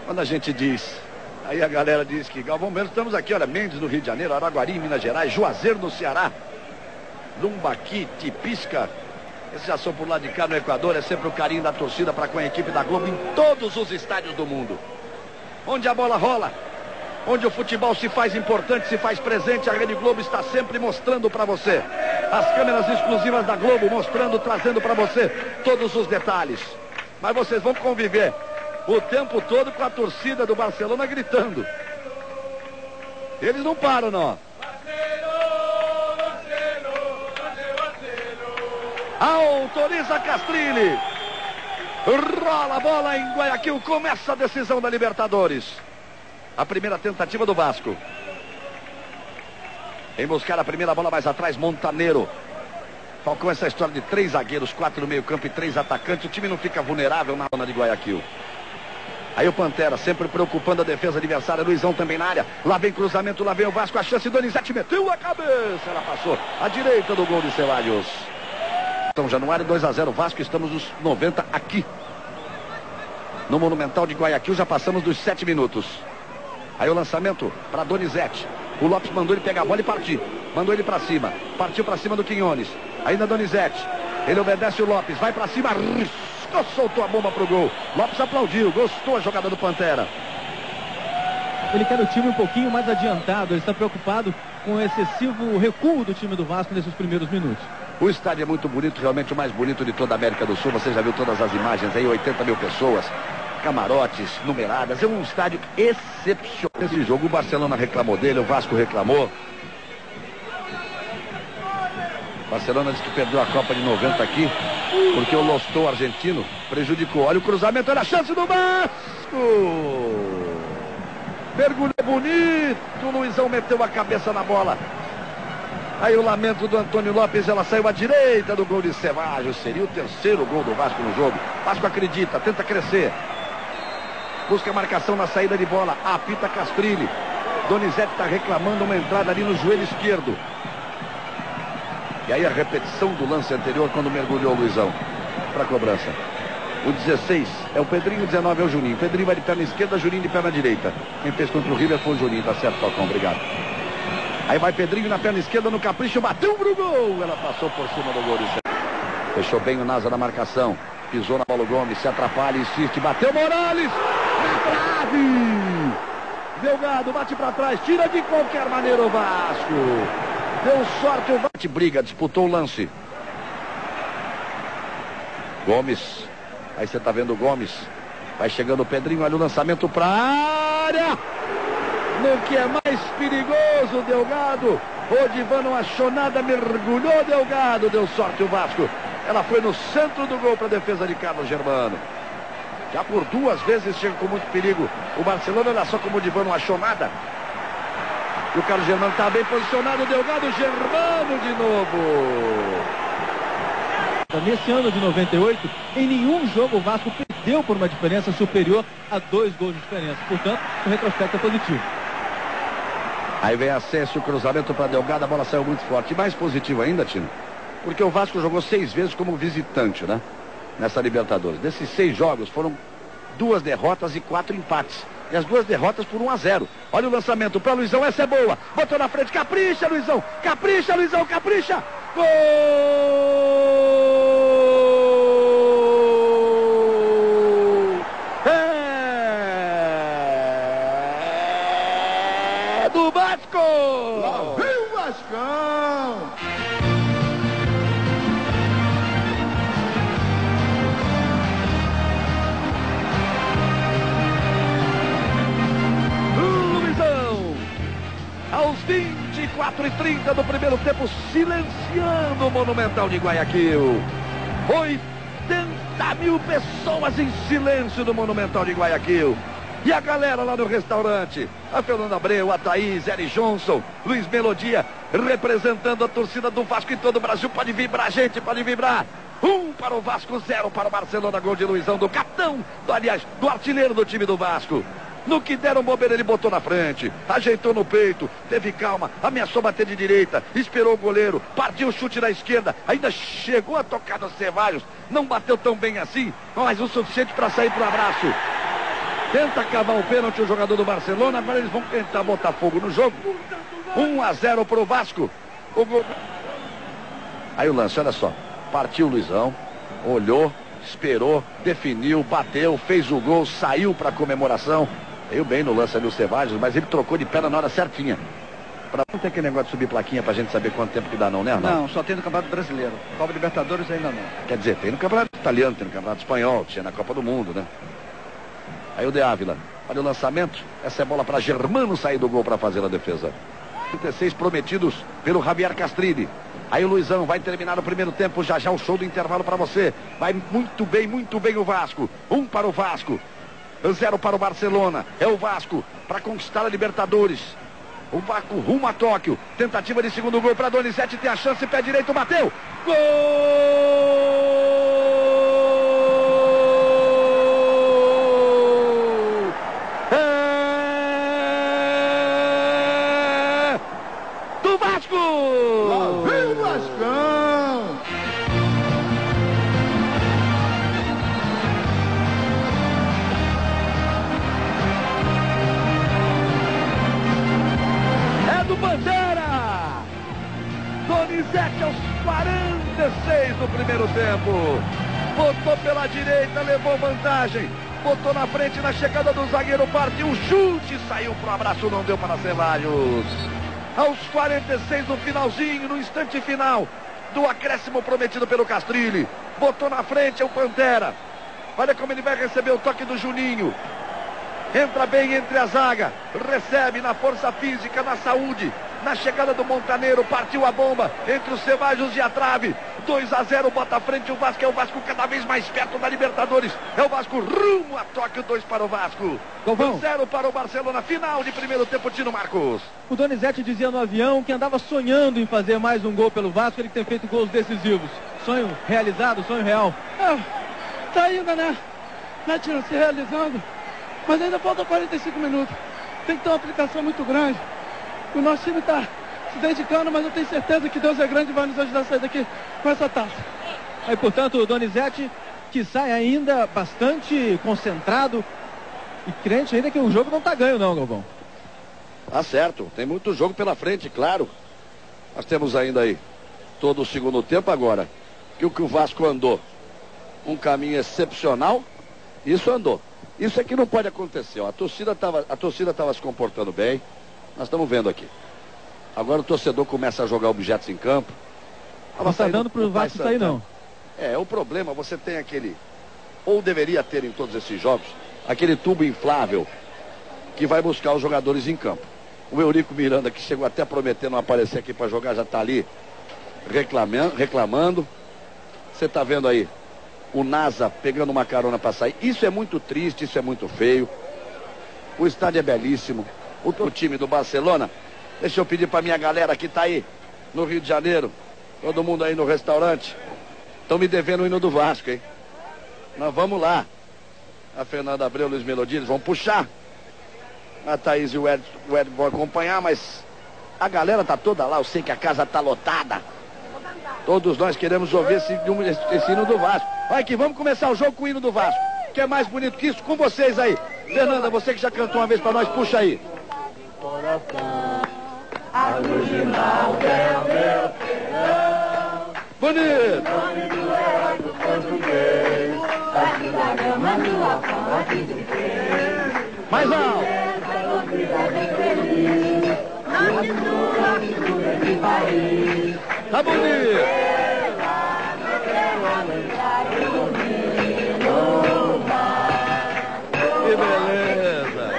Quando a gente diz, aí a galera diz que Galvão Bueno, estamos aqui, olha, Mendes no Rio de Janeiro, Araguari em Minas Gerais, Juazeiro no Ceará, Lumbaqui, Tipisca, esses já são por lá de cá no Equador. É sempre o carinho da torcida para com a equipe da Globo em todos os estádios do mundo. Onde a bola rola, onde o futebol se faz importante, se faz presente, a Rede Globo está sempre mostrando para você. As câmeras exclusivas da Globo mostrando, trazendo para você todos os detalhes. Mas vocês vão conviver o tempo todo com a torcida do Barcelona gritando. Eles não param, não. Autoriza Castrilli. Rola a bola em Guayaquil. Começa a decisão da Libertadores. A primeira tentativa do Vasco. Em buscar a primeira bola mais atrás, Montaneiro. Falcão, essa história de 3 zagueiros, 4 no meio campo e 3 atacantes. O time não fica vulnerável na zona de Guayaquil. Aí o Pantera, sempre preocupando a defesa adversária. Luizão também na área. Lá vem cruzamento, lá vem o Vasco. A chance, Donizete meteu a cabeça. Ela passou à direita do gol de Ceballos. São Januário, 2-0 Vasco. Estamos nos 90 aqui no Monumental de Guayaquil. Já passamos dos 7 minutos. Aí o lançamento para Donizete. O Lopes mandou ele pegar a bola e partir. Mandou ele para cima. Partiu para cima do Quinones. Ainda Donizete. Ele obedece o Lopes. Vai para cima. Riscou, soltou a bomba pro gol. Lopes aplaudiu. Gostou a jogada do Pantera. Ele quer o time um pouquinho mais adiantado. Ele está preocupado com o excessivo recuo do time do Vasco nesses primeiros minutos. O estádio é muito bonito, realmente o mais bonito de toda a América do Sul. Você já viu todas as imagens aí, 80 mil pessoas, camarotes, numeradas. É um estádio excepcional. Esse jogo o Barcelona reclamou dele, o Vasco reclamou. O Barcelona disse que perdeu a Copa de 90 aqui, porque o Lostó argentino prejudicou. Olha o cruzamento, olha a chance do Vasco! Mergulho bonito, o Luizão meteu a cabeça na bola. Aí o lamento do Antônio Lopes, ela saiu à direita do gol de Ceballos. Seria o terceiro gol do Vasco no jogo. Vasco acredita, tenta crescer. Busca a marcação na saída de bola. Apita Castrilli. Donizete está reclamando uma entrada ali no joelho esquerdo. E aí a repetição do lance anterior quando mergulhou o Luizão para a cobrança. O 16 é o Pedrinho, o 19 é o Juninho. Pedrinho vai de perna esquerda, Juninho de perna direita. Quem fez contra o River foi o Juninho, tá certo, Falcão, obrigado. Aí vai Pedrinho na perna esquerda, no capricho, bateu pro gol. Ela passou por cima do gol. Fechou bem o Nasa na marcação. Pisou na bola o Gomes, se atrapalha, insiste, bateu Morales. Na trave. Delgado bate pra trás, tira de qualquer maneira o Vasco. Deu sorte o Vasco. Briga, disputou o lance. Gomes. Aí você tá vendo o Gomes. Vai chegando o Pedrinho, olha o lançamento pra área. No que é mais perigoso, Delgado. O Divan não achou nada, mergulhou Delgado, deu sorte o Vasco. Ela foi no centro do gol para a defesa de Carlos Germano. Já por 2 vezes chega com muito perigo. O Barcelona, olha só como o Divan não achou nada. E o Carlos Germano está bem posicionado, Delgado, Germano de novo. Nesse ano de 98, em nenhum jogo o Vasco perdeu por uma diferença superior a 2 gols de diferença. Portanto, o retrospecto é positivo. Aí vem Ascenso, o cruzamento para Delgado, a bola saiu muito forte. E mais positivo ainda, Tino, porque o Vasco jogou 6 vezes como visitante, né? Nessa Libertadores. Desses 6 jogos foram 2 derrotas e 4 empates. E as 2 derrotas por 1-0. Olha o lançamento para Luizão, essa é boa. Botou na frente, capricha, Luizão. Capricha, Luizão, capricha. Gol! É do Vasco! Lá vem o Vascão! Luizão! Aos 24h30 do primeiro tempo, silenciando o Monumental de Guayaquil. 80 mil pessoas em silêncio no Monumental de Guayaquil. E a galera lá no restaurante, a Fernanda Abreu, a Thaís, Eri Johnson, Luiz Melodia, representando a torcida do Vasco em todo o Brasil. Pode vibrar, gente, pode vibrar. 1 para o Vasco, 0 para o Barcelona. Gol de Luizão, do capitão, do artilheiro do time do Vasco. No que deram bobeira, ele botou na frente, ajeitou no peito, teve calma, ameaçou bater de direita, esperou o goleiro, partiu o chute na esquerda, ainda chegou a tocar no Ceballos, não bateu tão bem assim, mas o suficiente para sair para o abraço. Tenta cavar o pênalti o jogador do Barcelona. Agora eles vão tentar botar fogo no jogo. 1-0 para o Vasco. O gol... Aí o lance, olha só. Partiu o Luizão. Olhou, esperou, definiu, bateu, fez o gol, saiu para a comemoração. Veio bem no lance ali o Ceballos, mas ele trocou de perna na hora certinha. Não tem aquele negócio de subir plaquinha pra gente saber quanto tempo que dá não, né, Arnaldo? Não, só tem no Campeonato Brasileiro. Copa Libertadores ainda não. Quer dizer, tem no Campeonato Italiano, tem no Campeonato Espanhol, tinha na Copa do Mundo, né? Aí o De Ávila, olha o lançamento. Essa é bola para Germano sair do gol para fazer a defesa. 36 prometidos pelo Javier Castrilli. Aí o Luizão vai terminar o primeiro tempo, já o show do intervalo para você. Vai muito bem o Vasco. 1 para o Vasco, 0 para o Barcelona. É o Vasco para conquistar a Libertadores. O Vasco rumo a Tóquio. Tentativa de segundo gol para Donizete, tem a chance, pé direito, bateu. Gol! É do Vasco! Lá vem o Vascão! Do Bandeira, Donizete aos 46 do primeiro tempo, botou pela direita, levou vantagem, botou na frente na chegada do zagueiro, partiu, chute, saiu pro abraço, não deu para Ceballos. Aos 46 no finalzinho, no instante final do acréscimo prometido pelo Castrilli, botou na frente o Pantera. Olha como ele vai receber o toque do Juninho. Entra bem entre a zaga, recebe na força física, na saúde, na chegada do Montaneiro, partiu a bomba entre os Ceballos e a trave. 2-0, bota à frente o Vasco, é o Vasco cada vez mais perto da Libertadores. É o Vasco rumo a Tóquio, 2 para o Vasco. 0 para o Barcelona, final de primeiro tempo, Tino Marcos. O Donizete dizia no avião que andava sonhando em fazer mais um gol pelo Vasco, ele tem feito gols decisivos. Sonho realizado, sonho real. Tá ainda, né, Tino, se realizando. Mas ainda falta 45 minutos. Tem que ter uma aplicação muito grande. O nosso time está se dedicando, mas eu tenho certeza que Deus é grande e vai nos ajudar a sair daqui com essa taça. Aí, portanto, o Donizete, que sai ainda bastante concentrado e crente ainda que o jogo não está ganho não, Galvão. Tá certo, tem muito jogo pela frente, claro. Nós temos ainda aí todo o segundo tempo agora. Que o Vasco andou um caminho excepcional, isso andou. Isso aqui não pode acontecer, ó. A torcida estava se comportando bem. Nós estamos vendo aqui. Agora o torcedor começa a jogar objetos em campo. Não está dando para o Vasco sair, não. O problema, você tem aquele, ou deveria ter em todos esses jogos, aquele tubo inflável que vai buscar os jogadores em campo. O Eurico Miranda, que chegou até a prometer não aparecer aqui para jogar, já está ali reclamando. Você está vendo aí o NASA pegando uma carona para sair. Isso é muito triste, isso é muito feio. O estádio é belíssimo. O time do Barcelona, deixa eu pedir para minha galera que está aí no Rio de Janeiro, todo mundo aí no restaurante, estão me devendo o hino do Vasco, hein? Nós vamos lá. A Fernanda Abreu, Luiz Melodia, eles vão puxar. A Thaís e o Ed vão acompanhar, mas a galera tá toda lá. Eu sei que a casa tá lotada. Todos nós queremos ouvir esse hino do Vasco. Olha aqui, vamos começar o jogo com o hino do Vasco. Que é mais bonito que isso? Com vocês aí. Fernanda, você que já cantou uma vez pra nós, puxa aí. Bonito! Mais alto! Tá bonito! Que beleza!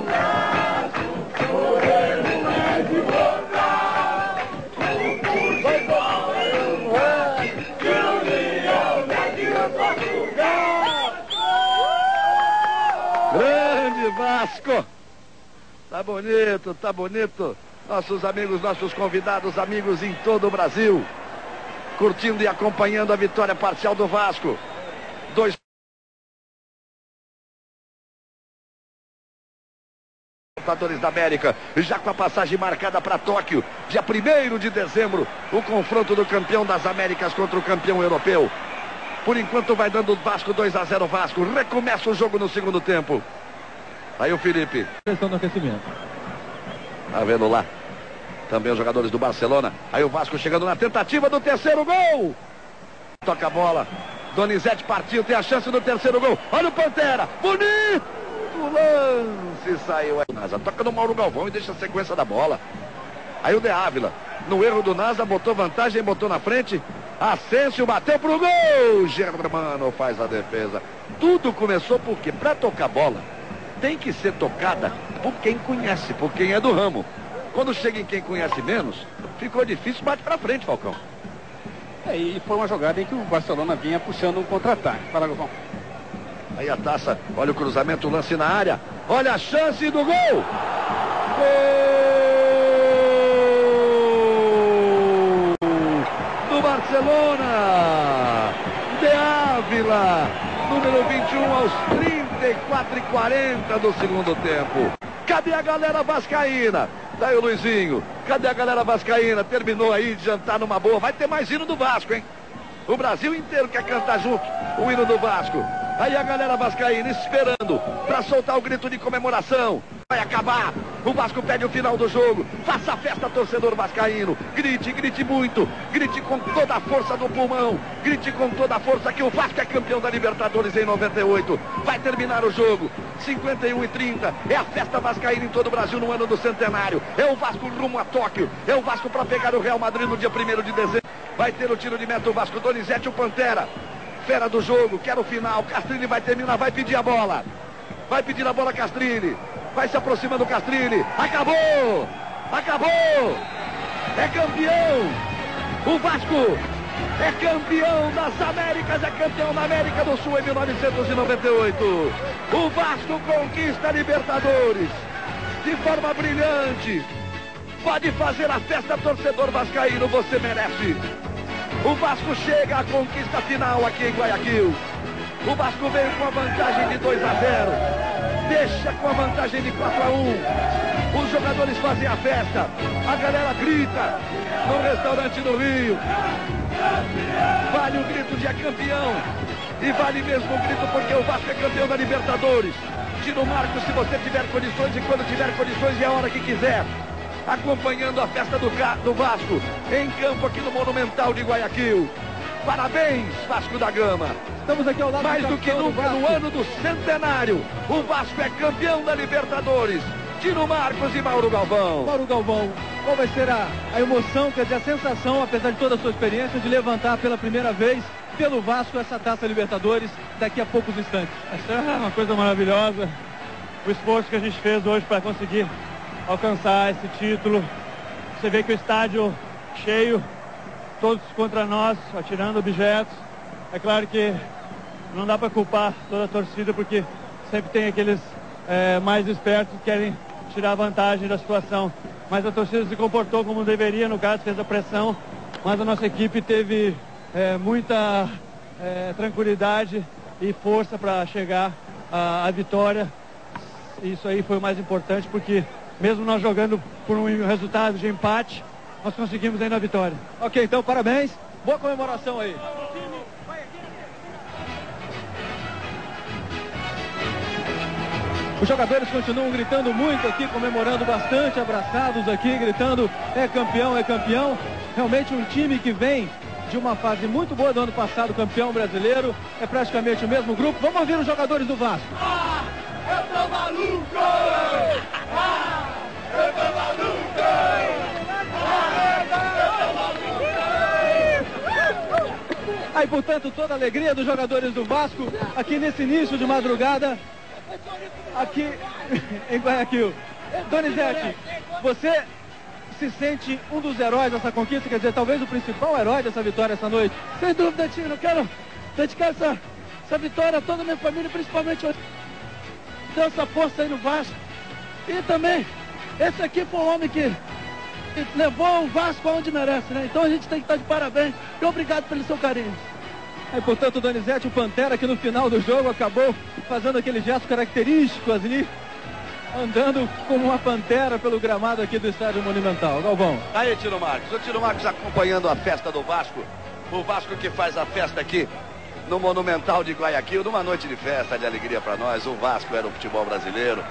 Grande Vasco! Tá bonito, tá bonito. Nossos amigos, nossos convidados, amigos em todo o Brasil, curtindo e acompanhando a vitória parcial do Vasco. 2 Libertadores da América, já com a passagem marcada para Tóquio, dia 1º de dezembro, o confronto do campeão das Américas contra o campeão europeu. Por enquanto vai dando o Vasco 2-0 Vasco. Recomeça o jogo no segundo tempo. Aí o Felipe. Pressão no aquecimento. Tá vendo lá? Também os jogadores do Barcelona. Aí o Vasco chegando na tentativa do terceiro gol. Toca a bola. Donizete partiu, tem a chance do terceiro gol. Olha o Pantera. Bonito lance. Saiu. Nasa toca no Mauro Galvão e deixa a sequência da bola. Aí o De Ávila. No erro do Nasa, botou vantagem, botou na frente. Asensio bateu pro gol. Germano faz a defesa. Tudo começou porque para tocar bola tem que ser tocada por quem conhece, por quem é do ramo. Quando chega em quem conhece menos, ficou difícil, bate pra frente, Falcão. E foi uma jogada em que o Barcelona vinha puxando um contra-ataque. Fala, Galvão. Aí a Taça, olha o cruzamento, o lance na área. Olha a chance do gol. Gol do Barcelona. De Ávila, número 21 aos 34:40 do segundo tempo. Cadê a galera vascaína? Daí o Luizinho, cadê a galera vascaína? Terminou aí de jantar numa boa. Vai ter mais hino do Vasco, hein? O Brasil inteiro quer cantar junto o hino do Vasco. Aí a galera vascaína esperando para soltar o grito de comemoração. Vai acabar. O Vasco pede o final do jogo. Faça a festa, torcedor vascaíno. Grite, grite muito. Grite com toda a força do pulmão. Grite com toda a força que o Vasco é campeão da Libertadores em 98. Vai terminar o jogo. 51:30. É a festa vascaína em todo o Brasil no ano do centenário. É o Vasco rumo a Tóquio. É o Vasco para pegar o Real Madrid no dia 1º de dezembro. Vai ter o tiro de meta o Vasco. Donizete, o Pantera. Fera do jogo, quer o final. Castrilli vai terminar, vai pedir a bola. Vai pedir a bola Castrilli. Vai se aproximando o Castrilli. Acabou! Acabou! É campeão! O Vasco é campeão das Américas, é campeão da América do Sul em 1998. O Vasco conquista a Libertadores de forma brilhante. Pode fazer a festa, torcedor vascaíno, você merece. O Vasco chega à conquista final aqui em Guayaquil. O Vasco veio com a vantagem de 2-0. Deixa com a vantagem de 4-1. Os jogadores fazem a festa. A galera grita no restaurante do Rio. Vale o grito de é campeão. E vale mesmo o grito porque o Vasco é campeão da Libertadores. Tira o Marcos se você tiver condições e quando tiver condições e a hora que quiser. Acompanhando a festa do Vasco em campo aqui no Monumental de Guayaquil. Parabéns, Vasco da Gama. Estamos aqui ao lado mais do que nunca no ano do centenário. O Vasco é campeão da Libertadores. Tino Marcos e Mauro Galvão. Mauro Galvão, qual vai ser a emoção, quer dizer, a sensação, apesar de toda a sua experiência, de levantar pela primeira vez pelo Vasco essa Taça Libertadores daqui a poucos instantes? Essa é uma coisa maravilhosa. O esforço que a gente fez hoje para conseguir alcançar esse título. Você vê que o estádio cheio, todos contra nós, atirando objetos. É claro que não dá para culpar toda a torcida, porque sempre tem aqueles mais espertos que querem tirar vantagem da situação. Mas a torcida se comportou como deveria, no caso, fez a pressão. Mas a nossa equipe teve muita tranquilidade e força para chegar à vitória. Isso aí foi o mais importante, porque mesmo nós jogando por um resultado de empate, nós conseguimos ainda a vitória. Ok, então parabéns. Boa comemoração aí. Os jogadores continuam gritando muito aqui, comemorando bastante, abraçados aqui, gritando é campeão, é campeão. Realmente um time que vem de uma fase muito boa do ano passado, campeão brasileiro. É praticamente o mesmo grupo. Vamos ouvir os jogadores do Vasco. Eu tô maluco! Eu tô maluco! Aí, portanto, toda a alegria dos jogadores do Vasco aqui nesse início de madrugada, aqui em Guayaquil. Donizete, você se sente um dos heróis dessa conquista, quer dizer, talvez o principal herói dessa vitória essa noite? Sem dúvida, Tino. Eu quero dedicar essa vitória a toda a minha família, principalmente hoje. Deu essa força aí no Vasco. E também, esse aqui foi um homem que levou o Vasco aonde merece, né? Então a gente tem que estar de parabéns. E obrigado pelo seu carinho. Aí, portanto, o Donizete, o Pantera, que no final do jogo acabou fazendo aquele gesto característico ali, andando como uma pantera pelo gramado aqui do Estádio Monumental. Galvão. Aí, Tino Marcos. O Tino Marcos acompanhando a festa do Vasco. O Vasco que faz a festa aqui no Monumental de Guayaquil, numa noite de festa, de alegria para nós. O Vasco era o futebol brasileiro.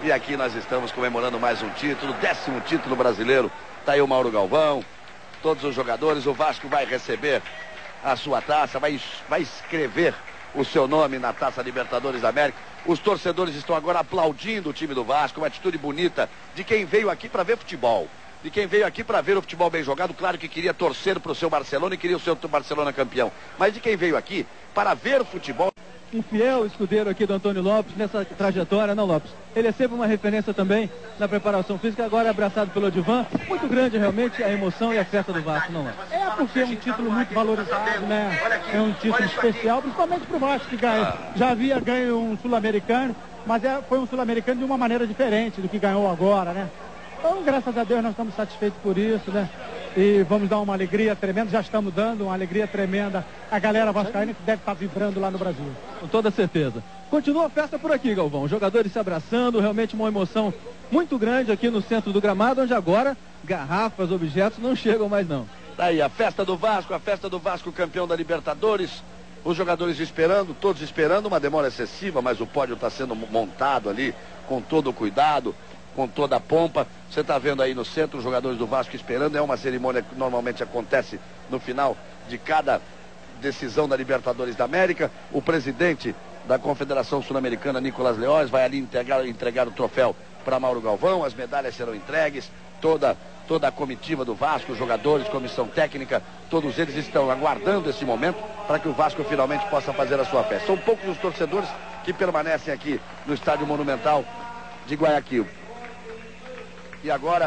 E aqui nós estamos comemorando mais um título, 10º título brasileiro. Tá aí o Mauro Galvão, todos os jogadores. O Vasco vai receber a sua taça, vai escrever o seu nome na Taça Libertadores da América. Os torcedores estão agora aplaudindo o time do Vasco, uma atitude bonita de quem veio aqui para ver futebol. De quem veio aqui para ver o futebol bem jogado, claro que queria torcer para o seu Barcelona e queria o seu Barcelona campeão. Mas de quem veio aqui para ver futebol. Um fiel escudeiro aqui do Antônio Lopes nessa trajetória, não, Lopes? Ele é sempre uma referência também na preparação física, agora é abraçado pelo Odivan. Muito grande realmente a emoção e a festa do Vasco, não é? É porque é um título muito valorizado, né? É um título especial, principalmente para o Vasco, que já havia ganho um sul-americano, mas foi um sul-americano de uma maneira diferente do que ganhou agora, né? Então, graças a Deus, nós estamos satisfeitos por isso, né? E vamos dar uma alegria tremenda, já estamos dando uma alegria tremenda à galera vascaína que deve estar vibrando lá no Brasil. Com toda certeza. Continua a festa por aqui, Galvão. Os jogadores se abraçando, realmente uma emoção muito grande aqui no centro do gramado, onde agora garrafas, objetos não chegam mais não. Tá aí a festa do Vasco campeão da Libertadores. Os jogadores esperando, todos esperando, uma demora excessiva, mas o pódio está sendo montado ali com todo o cuidado, com toda a pompa. Você está vendo aí no centro os jogadores do Vasco esperando. É uma cerimônia que normalmente acontece no final de cada decisão da Libertadores da América. O presidente da Confederação Sul-Americana, Nicolás Leões, vai ali entregar o troféu para Mauro Galvão. As medalhas serão entregues. Toda a comitiva do Vasco, os jogadores, comissão técnica, todos eles estão aguardando esse momento para que o Vasco finalmente possa fazer a sua festa. São poucos os torcedores que permanecem aqui no Estádio Monumental de Guayaquil. E agora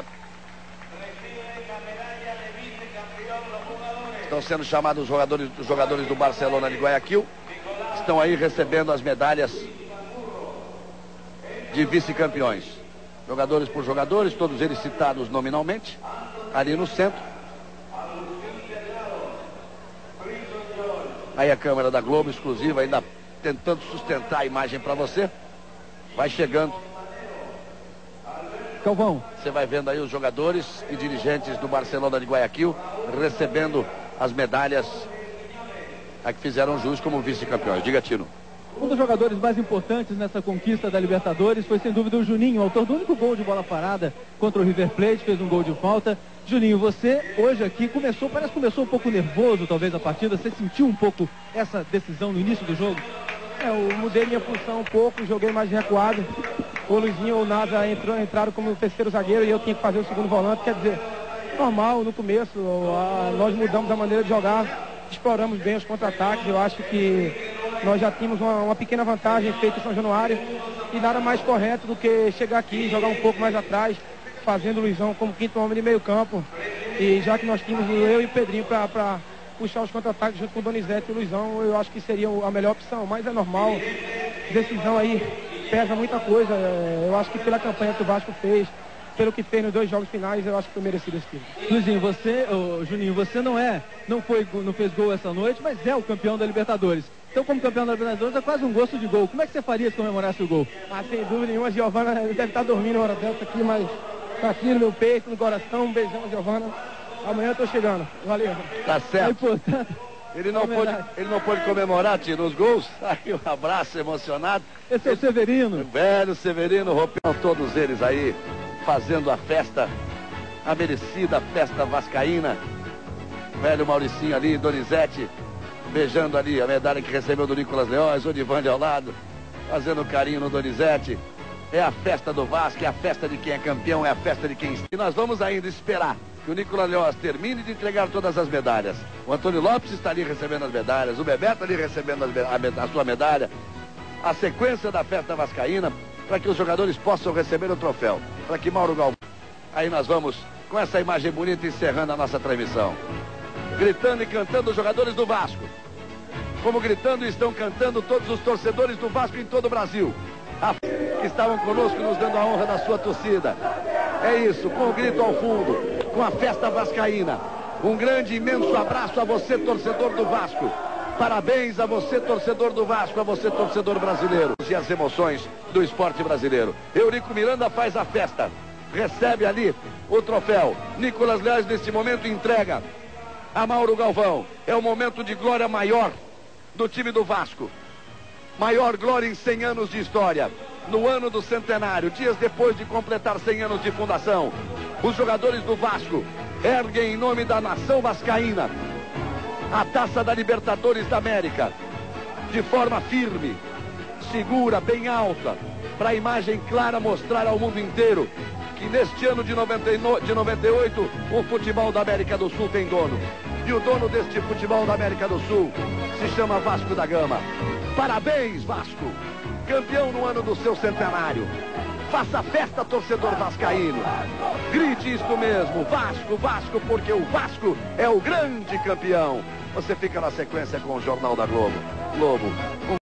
estão sendo chamados os jogadores do Barcelona de Guayaquil. Estão aí recebendo as medalhas de vice-campeões. Jogadores por jogadores, todos eles citados nominalmente, ali no centro. Aí a câmera da Globo exclusiva, ainda tentando sustentar a imagem para você. Vai chegando. Galvão. Você vai vendo aí os jogadores e dirigentes do Barcelona de Guayaquil recebendo as medalhas a que fizeram jus como vice-campeões. Diga, Tino. Um dos jogadores mais importantes nessa conquista da Libertadores foi sem dúvida o Juninho, autor do único gol de bola parada contra o River Plate, fez um gol de falta. Juninho, você hoje aqui parece que começou um pouco nervoso talvez a partida, você sentiu um pouco essa decisão no início do jogo? Eu mudei minha função um pouco, joguei mais recuado. O Luizinho ou o Nasa entraram como terceiro zagueiro e eu tinha que fazer o segundo volante, quer dizer, normal no começo, nós mudamos a maneira de jogar, exploramos bem os contra-ataques, eu acho que nós já tínhamos uma pequena vantagem feita em São Januário e nada mais correto do que chegar aqui, jogar um pouco mais atrás, fazendo o Luizão como quinto homem de meio campo. E já que nós tínhamos eu e o Pedrinho para puxar os contra-ataques junto com o Donizete e o Luizão, eu acho que seria a melhor opção, mas é normal, decisão aí pesa muita coisa, eu acho que pela campanha que o Vasco fez, pelo que fez nos 2 jogos finais, eu acho que foi merecido esse título. Luizinho, Juninho, você não fez gol essa noite, mas é o campeão da Libertadores. Então, como campeão da Libertadores, é quase um gosto de gol. Como é que você faria se comemorasse o gol? Sem dúvida nenhuma, a Giovana deve estar dormindo na hora dessa aqui, mas tá aqui no meu peito, no coração, um beijão, Giovana. Amanhã eu tô chegando. Valeu. Tá certo. Ele não pôde comemorar, Tino, os gols. Aí um abraço emocionado. Esse é o Severino. O velho Severino, Roupião, todos eles aí fazendo a festa, a merecida festa vascaína. Velho Mauricinho ali, Donizete, beijando ali a medalha que recebeu do Nicolás Leões, o Odivande ao lado, fazendo carinho no Donizete. É a festa do Vasco, é a festa de quem é campeão, é a festa de quem... E nós vamos ainda esperar que o Nicolás Leões termine de entregar todas as medalhas. O Antônio Lopes está ali recebendo as medalhas, o Bebeto ali recebendo a sua medalha. A sequência da festa vascaína para que os jogadores possam receber o troféu. Para que Mauro Galvão... Aí nós vamos com essa imagem bonita encerrando a nossa transmissão. Gritando e cantando os jogadores do Vasco. Como gritando e estão cantando todos os torcedores do Vasco em todo o Brasil. Que estavam conosco nos dando a honra da sua torcida. É isso, com o grito ao fundo, com a festa vascaína. Um grande, imenso abraço a você, torcedor do Vasco. Parabéns a você, torcedor do Vasco, a você, torcedor brasileiro. E as emoções do esporte brasileiro. Eurico Miranda faz a festa. Recebe ali o troféu. Nicolás Leões, nesse momento, entrega a Mauro Galvão. É o momento de glória maior do time do Vasco. Maior glória em 100 anos de história. no ano do centenário, dias depois de completar 100 anos de fundação, os jogadores do Vasco erguem em nome da nação vascaína a taça da Libertadores da América, de forma firme, segura, bem alta, para a imagem clara mostrar ao mundo inteiro que neste ano de 98 o futebol da América do Sul tem dono. E o dono deste futebol da América do Sul se chama Vasco da Gama. Parabéns, Vasco! Campeão no ano do seu centenário. Faça festa, torcedor vascaíno. Grite isto mesmo, Vasco, Vasco, porque o Vasco é o grande campeão. Você fica na sequência com o Jornal da Globo.